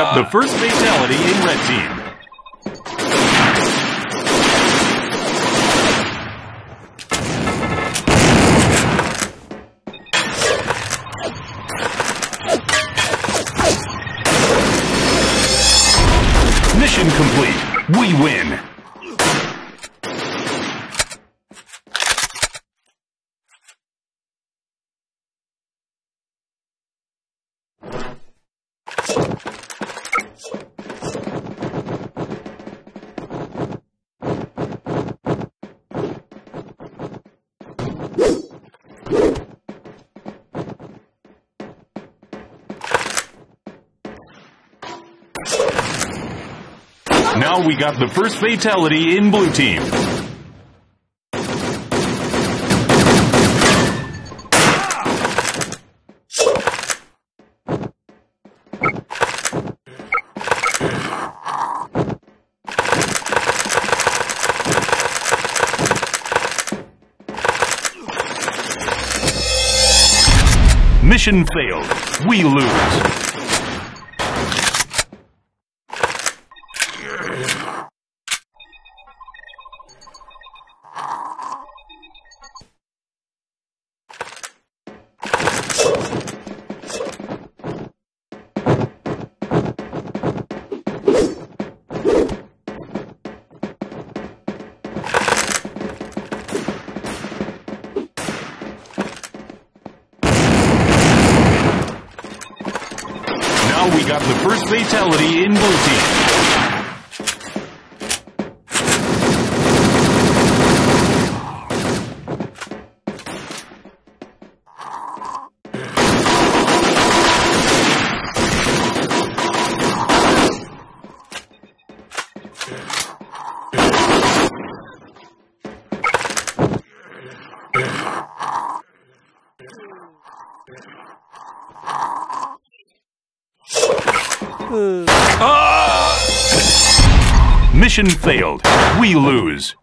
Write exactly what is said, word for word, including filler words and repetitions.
got the first fatality in red team. Mission complete. We win. Now we got the first fatality in blue team. Mission failed. We lose. Now we got the first fatality in blue team. Ah! Mission failed. We lose.